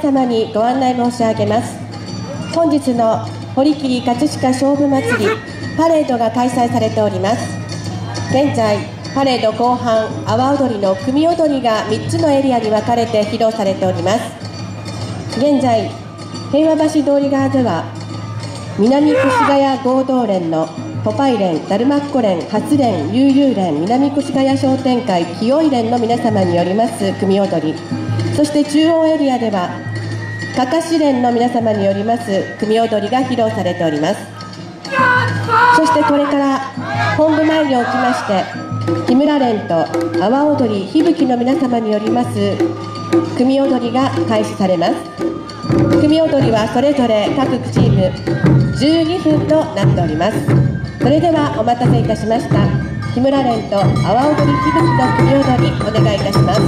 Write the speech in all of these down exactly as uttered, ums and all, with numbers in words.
様にご案内申し上げます。本日の堀切葛飾勝負祭りパレードが開催されております。現在パレード後半、阿波踊りの組踊りがみっつのエリアに分かれて披露されております。現在平和橋通り側では南越谷合同連のポパイ連、ダルマッコ連、初連、悠々連、南越谷商店会、清井連の皆様によります組踊り、そして中央エリアではかかし連の皆様によります組踊りが披露されております。そしてこれから本部前におきまして木村連と阿波踊りひぶきの皆様によります組踊りが開始されます。組踊りはそれぞれ各チームじゅうにふんとなっております。それではお待たせいたしました。木村連と阿波踊りひぶきの組踊りお願いいたします。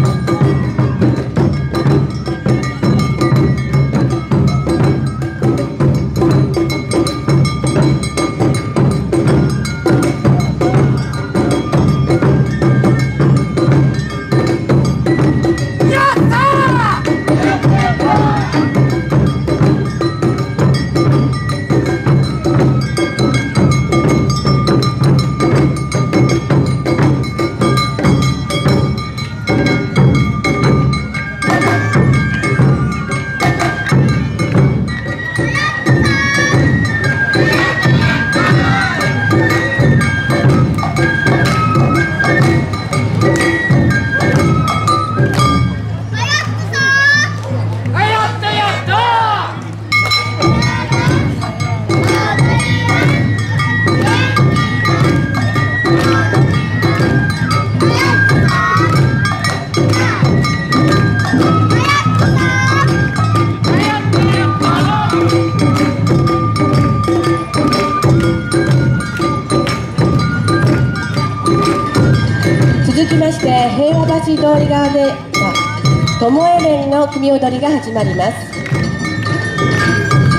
続きまして平和橋通り側では巴連の組踊りが始まります。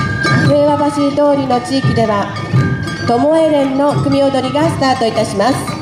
平和橋通りの地域では巴連の組踊りがスタートいたします。